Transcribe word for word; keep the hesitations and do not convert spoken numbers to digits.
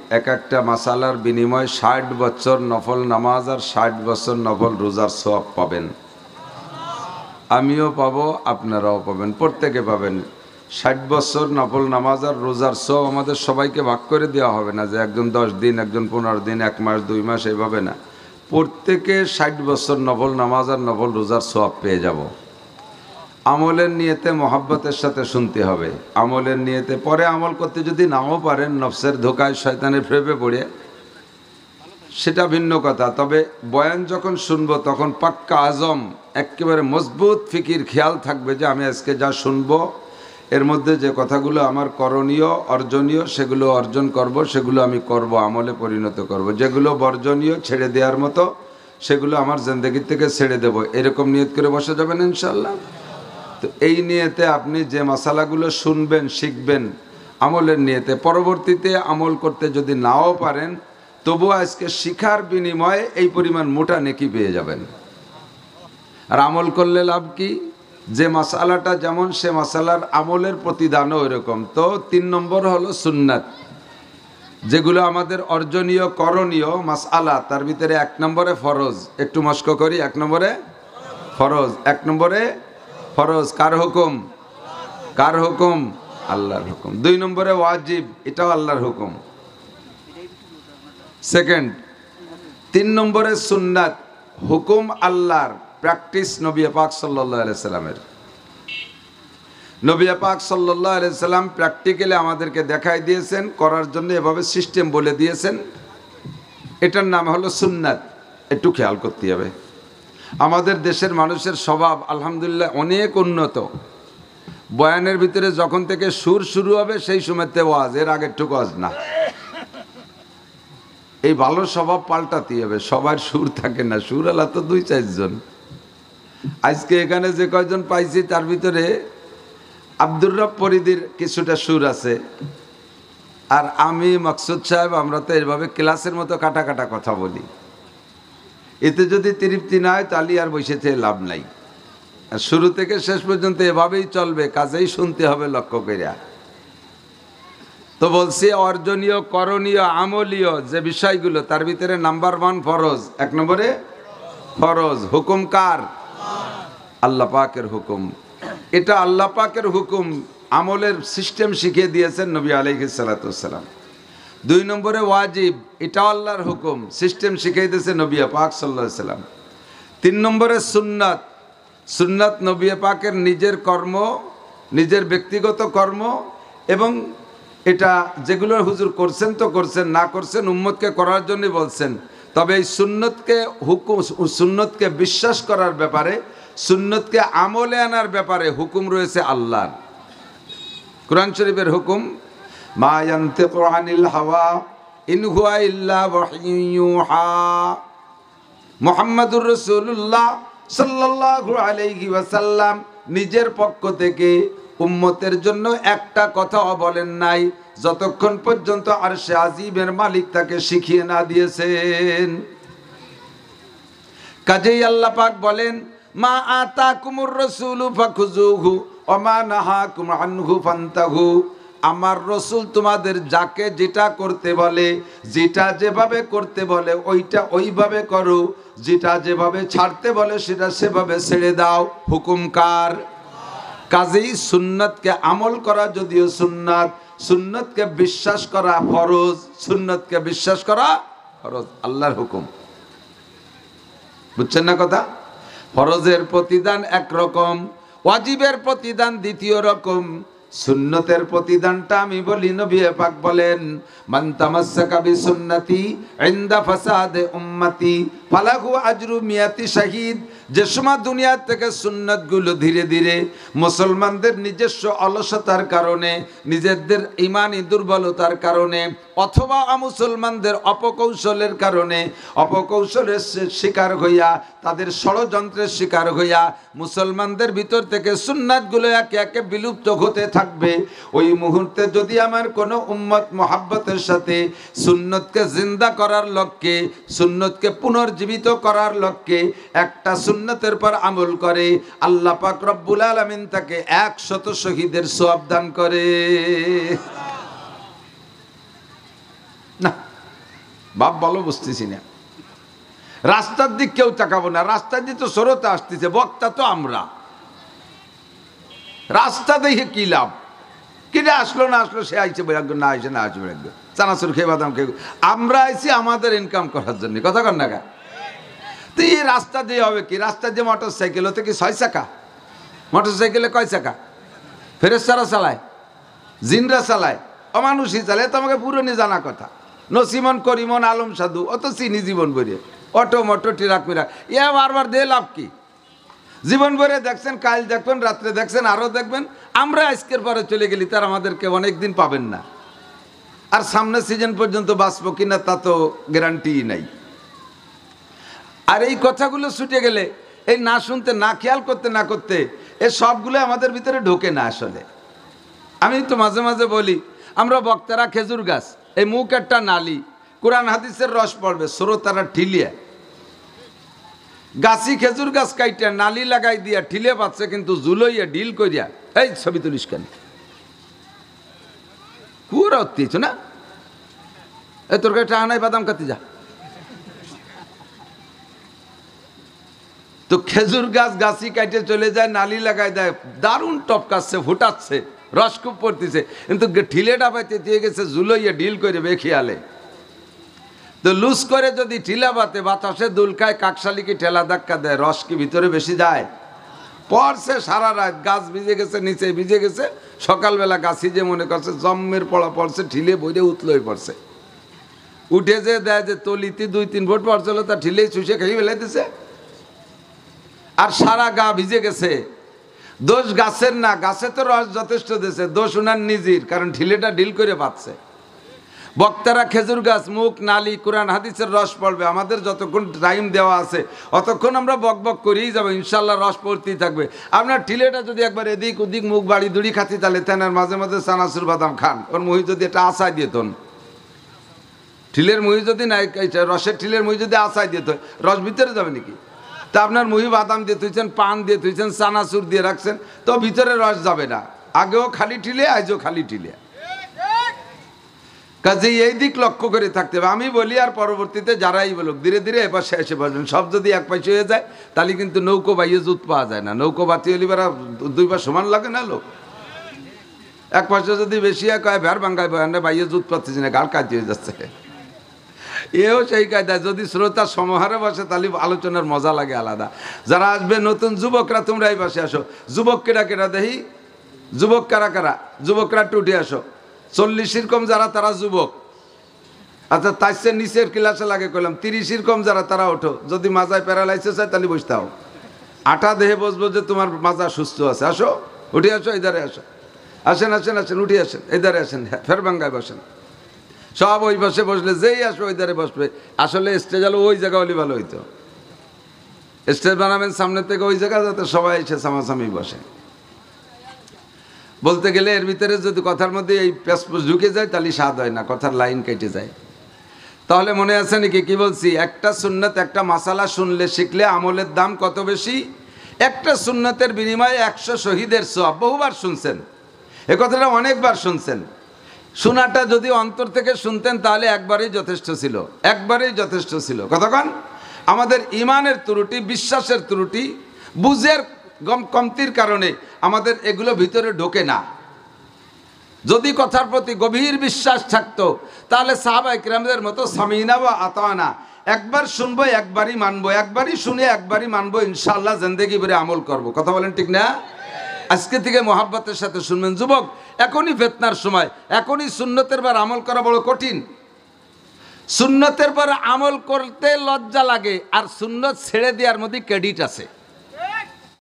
এক একটা মাসালার বিনিময়ে ষাট বছর নফল নামাজ আর ষাট বছর নফল রোজার সওয়াব পাবেন। আমিও পাবো, আপনারাও পাবেন, প্রত্যেকে পাবেন। ষাট বছর নফল নামাজ আর রোজার সওয়াব আমাদের সবাইকে ভাগ করে দেওয়া হবে না, যে একজন দশ দিন, একজন পনেরো দিন, এক মাস, দুই মাস, এইভাবে না। প্রত্যেকে ষাট বছর নফল নামাজ আর নফল রোজার সওয়াব পেয়ে যাব। আমলের নিয়তে মহাব্বতের সাথে শুনতে হবে, আমলের নিয়তে। পরে আমল করতে যদি নাও পারেন, নফসের ধোকায় শয়তানের প্রেমে পড়ে, সেটা ভিন্ন কথা। তবে বয়ান যখন শুনবো তখন পাক্কা আজম, একেবারে মজবুত ফিকির খেয়াল থাকবে যে আমি আজকে যা শুনবো এর মধ্যে যে কথাগুলো আমার করণীয়, অর্জনীয়, সেগুলো অর্জন করব, সেগুলো আমি করব, আমলে পরিণত করব। যেগুলো বর্জনীয়, ছেড়ে দেওয়ার মতো, সেগুলো আমার জিন্দেগি থেকে ছেড়ে দেব। এরকম নিয়ত করে বসে যাবেন ইনশাল্লাহ। তো এই নিয়তে আপনি যে মশালাগুলো শুনবেন, শিখবেন আমলের নিয়তে, পরবর্তীতে আমল করতে যদি নাও পারেন, তবু আজকে শিখার বিনিময়ে এই পরিমাণ মোটা নেকি পেয়ে যাবেন। আর আমল করলে লাভ কি? যে মশালাটা যেমন, সে মশালার আমলের প্রতিদানও ওইরকম। তো তিন নম্বর হলো সুন্নাত, যেগুলো আমাদের অর্জনীয়, করণীয় মাসআলা। তার ভিতরে এক নম্বরে ফরজ। একটু মস্ক করি, এক নম্বরে ফরজ। এক নম্বরে ফরজ কার হুকুম? কার হুকুম? আল্লাহর হুকুম। দুই নম্বরে ওয়াজিব, এটাও আল্লাহর হুকুম। সেকেন্ড। তিন নম্বরে সুন্নাত, হুকুম আল্লাহর, প্র্যাকটিস নবী পাক সাল্লাল্লাহু আলাইহি সাল্লামের। নবী পাক সাল্লাল্লাহু আলাইহি সাল্লাম প্র্যাকটিক্যালি আমাদেরকে দেখাই দিয়েছেন, করার জন্য এভাবে সিস্টেম বলে দিয়েছেন। এটার নাম হলো সুন্নাত। একটু খেয়াল করতে হবে। আমাদের দেশের মানুষের স্বভাব আলহামদুলিল্লাহ অনেক উন্নত। বয়ানের ভিতরে যখন থেকে সুর শুরু হবে সেই সময়তে ওয়াজ, এর আগের টুকু ওয়াজ না। এই ভালো স্বভাব পাল্টাতে হবে। সবার সুর থাকে না, সুর আলা তো দুই চারজন। আজকে এখানে যে কয়জন পাইছি তার ভিতরে আব্দুর রব ফরিদির কিছুটা সুর আছে, আর আমি, মাকসুদ সাহেব, আমরা তো এইভাবে ক্লাসের মতো কাটা কাটা কথা বলি। এতে যদি তৃপ্তি না হয় তাহলে আর বসে থেকে লাভ নাই। আর শুরু থেকে শেষ পর্যন্ত এভাবেই চলবে, কাজেই শুনতে হবে লক্ষ্য করিয়া। তো বলছি অর্জনীয়, করণীয়, আমলীয় যে বিষয়গুলো, তার ভিতরে নাম্বার ওয়ান ফরজ। এক নম্বরে ফরজ। হুকুম কার? আল্লাহ পাকের হুকুম। এটা আল্লাহ পাকের হুকুম, আমলের সিস্টেম শিখিয়ে দিয়েছেন নবী আলাইহিস সালাতু ওয়াস সালাম। দুই নম্বরে ওয়াজিব, এটা আল্লাহর হুকুম, সিস্টেম শিখিয়ে দিয়েছে নবী পাক সাল্লাল্লাহু আলাইহি সাল্লাম। তিন নম্বরে সুন্নাত, সুন্নাত নবী পাকের নিজের কর্ম, নিজের ব্যক্তিগত কর্ম, এবং এটা যেগুলো হুজুর করছেন তো করছেন, না করছেন উম্মতকে করার জন্য বলছেন। তবে এই সুন্নতকে হুকুম, সুন্নতকে বিশ্বাস করার ব্যাপারে, সুন্নতকে আমলে আনার ব্যাপারে হুকুম রয়েছে আল্লাহর। কুরআন শরীফের হুকুম, মা ইয়ানতিকু আনিল হাওয়া ইন হুয়া ইল্লা ওয়াহয়ুন ইউহা। মুহাম্মাদুর রাসূলুল্লাহ সাল্লাল্লাহু আলাইহি ওয়াসাল্লাম নিজের পক্ষ থেকে উম্মতের জন্য একটা কথাও বলেন নাই, যতক্ষণ পর্যন্ত আরশে আজিমের মালিক তাকে শিখিয়ে না দিয়েছেন। কাজেই আল্লাহ পাক বলেন, মা আতাকুমুর রাসূলু ফাখুযুহু ওয়া মা নাহাকুম আনহু ফান্তাহু। আমার রসুল তোমাদের যাকে যেটা করতে বলে, যেটা যেভাবে করতে বলে ওইটা ওইভাবে করো, যেটা যেভাবে ছাড়তে বলে সেটা সেভাবে ছেড়ে দাও। হুকুম কার? কাজেই সুন্নতকে আমল করা যদিও সুন্নাত, সুন্নতকে বিশ্বাস করা ফরজ। সুন্নতকে বিশ্বাস করা ফরজ, আল্লাহর হুকুম। বুঝছেন না কথা? ফরজের প্রতিদান একরকম, ওয়াজিবের প্রতিদান দ্বিতীয় রকম। সুন্নতের প্রতিদানটা আমি বলি, নবী পাক বলেন, মান তামাসসাকা বিসুন্নতি ইনদা ফাসাদে উম্মতি ফালাহু আজরু মিয়াতি শাহীদ। যে সময় দুনিয়া থেকে সুন্নতগুলো ধীরে ধীরে মুসলমানদের নিজস্ব অলসতার কারণে, নিজেদের ইমানি দুর্বলতার কারণে, অথবা মুসলমানদের অপকৌশলের কারণে, অপকৌশলের শিকার হইয়া, তাদের ষড়যন্ত্রের শিকার হইয়া মুসলমানদের ভিতর থেকে সুন্নাতগুলো একে একে বিলুপ্ত হতে থাকবে। ওই মুহূর্তে যদি আমার কোনো উম্মত মোহাব্বতের সাথে সুন্নতকে জিন্দা করার লক্ষ্যে, সুন্নতকে পুনর্জীবিত করার লক্ষ্যে একটা সুন্নতের পর আমল করে, আল্লাহ পাক রব্বুল আলামিন তাকে একশত শহীদের সওয়াব দান করে। না, বাপ ভালো বুঝতেছি না। রাস্তার দিক কেউ তাকাবো না, রাস্তার দিক তো স্রোতে আসতেছে, বক্তা তো আমরা। রাস্তা দেখে কি লাভ? কিনে আসলো না আসলো, সে আইসে বেরাগ্য, না আইসে না আসে বেরাগ্য, চানাচুর খেয়ে বাদাম খেয়ে। আমরা আইসি আমাদের ইনকাম করার জন্য, কথা কর না গা। তো এই রাস্তা দিয়ে হবে কি? রাস্তা দিয়ে মোটর সাইকেল, ওতে কি ছয় চাকা? মোটর সাইকেলে কয় চাকা? ফেরেশতারা চালায়, জিনরা চালায়, অমানুষই চালায়। তো আমাকে পুরনি জানা কথা। নসিমন করিমন আলম সাধু অত চিনি জীবন ভরে, অটো মটো ট্রাক মিরা, ইয়া বারবার দিয়ে লাভ কি? জীবন ভরে দেখছেন, কাল দেখবেন, রাত্রে দেখছেন, আরও দেখবেন। আমরা আজকের পরে চলে গেলি, তার আমাদেরকে অনেক দিন পাবেন না। আর সামনের সিজন পর্যন্ত বাঁচবো কিনা তা তো গ্যারান্টিই নাই। আর এই কথাগুলো ছুটে গেলে, এই না শুনতে, না খেয়াল করতে না করতে, এই সবগুলো আমাদের ভিতরে ঢোকে না আসলে। আমি তো মাঝে মাঝে বলি, আমরা বক্তারা খেজুর গাছ, এই মুখ একটা নালি, কোরআন হাদিসের রস পড়বে, শ্রোতারা ঠিলিয়া। গাছি খেজুর গাছ কাইটা নালি লাগাই দিয়া ঠিলে পাচ্ছে, কিন্তু জুলইয়া ডিল করিয়া এই ছবি তুলিস কেন? পুরা উত্তেছ না, এই তোর কাছে আনাই বাদাম কাতি যা। তো খেজুর গাছ গাছি কাইটে চলে যায়, নালি লাগাই দেয়, দারুণ টপকাচ্ছে, ফুটাচ্ছে, রস খুব পড়তেছে, কিন্তু ঠিলেটা পাইতে দিয়ে গেছে জুলইয়া ডিল করে বেখিয়ালে। তো লুজ করে যদি ঠিলা বাতে, বাতাসে দুলকায়, কাকশালিকে ঠেলা ধাক্কা দেয়, রস কি ভিতরে বেশি যায়? পড়ছে সারা রাত, গাছ ভিজে গেছে, নিচে ভিজে গেছে, সকালবেলা গাছি যে মনে করছে জম্মের পড়া পড়ছে, ঠিলে বইরে উতলই পড়ছে। উঠে যে দেয় যে তলিতে দুই তিন ফুট পড়ছিল, তা ঠিলেই চুষে খেয়ে ফেলে দিছে, আর সারা গা ভিজে গেছে। দোষ গাছের না, গাছে তো রস যথেষ্ট দিয়েছে, দোষ উনার নিজের, কারণ ঠিলেটা ডিল করে পাচ্ছে। বক্তারা খেজুর গাছ, মুখ নালি, কোরআন হাদিসের রস পড়বে। আমাদের যতক্ষণ টাইম দেওয়া আছে অতক্ষণ আমরা বক বক করেই যাবো, ইনশাল্লাহ রস পড়তেই থাকবে। আপনার ঠিলেটা যদি একবার এদিক ওদিক মুখ বাড়ি দুড়ি খাতি, তাহলে তেনার মাঝে মাঝে চানাচুর বাদাম খান, ওর মুহি যদি এটা আশায় দিত, ঠিলের মুহি যদি নাই, রসের ঠিলের মুহি যদি আশায় দিত, রস ভিতরে যাবে নাকি? তা আপনার মুহি বাদাম দিয়ে তুইছেন, পান দিয়ে তুইছেন, চানাচুর দিয়ে রাখছেন, তো ভিতরে রস যাবে না। আগেও খালি ঠিলে, আজও খালি ঠিলে। কাজে এই দিক লক্ষ্য করে থাকতে হবে। আমি বলি, আর পরবর্তীতে যারাই বলুক, ধীরে ধীরে এপাশে এসে বসবেন। সব যদি এক পাশে হয়ে যায়, তাহলে কিন্তু নৌকো বাইয়ে জুত পাওয়া যায় না। নৌকো বাতি হলি বেড়া দুই পাশ সমান লাগে না লোক। এক পাশে যদি বেশি এক হয়, ভেড় ভাঙ্গায় বাইয়ে জুত পাচ্ছি না, গাল কাজ হয়ে যাচ্ছে। এও সেই কায়দায় যদি শ্রোতা সমাহারে বসে, তাহলে আলোচনার মজা লাগে আলাদা। যারা আসবে নতুন যুবকরা, তোমরা এই পাশে আসো। যুবক কেরা কেরা দেখি, যুবক কারা কারা? যুবকরা একটু উঠে আসো। চল্লিশের কম যারা, তারা যুবক। আচ্ছা, তার চেয়ে নিচের ক্লাসে লাগে কইলাম, তিরিশের কম যারা, তারা ওঠো। যদি মাজায় প্যারালাইসিস হয়, তাহলে বসতে হও। আটা দেহে বসবো যে তোমার মাজা সুস্থ আছে। আসো, উঠে আসো, এধারে আসো। আসেন আসেন আসেন, উঠে আসেন, এধারে আসেন, ফের ভাঙ্গায় বসেন। সব ওই পাশে বসলে, যেই আসো ওই ধারে বসবে। আসলে স্টেজ আলো ওই জায়গা হলে ভালো হইতো। স্টেজ বানাবেন সামনে থেকে ওই জায়গা, যাতে সবাই এসে সামাসামি বসে। বলতে গেলে এর ভিতরে যদি কথার মধ্যে এই প্যাসপোস ঢুকে যায়, তাহলে স্বাদ হয় না, কথার লাইন কেটে যায়। তাহলে মনে আছে নাকি কি বলছি? একটা সুন্নত, একটা মাসালা শুনলে, শিখলে আমলের দাম কত বেশি? একটা সুন্নতের বিনিময়ে একশো শহীদের সওয়াব। বহুবার শুনছেন এ কথাটা, অনেকবার শুনছেন। শোনাটা যদি অন্তর থেকে শুনতেন, তাহলে একবারই যথেষ্ট ছিল, একবারই যথেষ্ট ছিল। কতক্ষণ আমাদের ইমানের ত্রুটি, বিশ্বাসের ত্রুটি, বুঝের গম কমতির কারণে আমাদের এগুলো ভিতরে ঢোকে না। যদি কথার প্রতি গভীর বিশ্বাস থাকতো, তাহলে সাহাবায়ে কিরামদের মতো সামিনা ওয়া আতানা, একবার শুনবো একবারই মানবো, একবারই শুনে একবারই মানবো, ইনশাআল্লাহ জিন্দেগি ভরে আমল করব। কথা বলেন ঠিক না? আজকে থেকে মোহাব্বতের সাথে শুনবেন। যুবক, এখনই ফিতনার সময়, এখনই সুন্নতের বার আমল করা বড় কঠিন। সুন্নতের পর আমল করতে লজ্জা লাগে, আর সুন্নত ছেড়ে দেওয়ার মধ্যে ক্রেডিট আছে।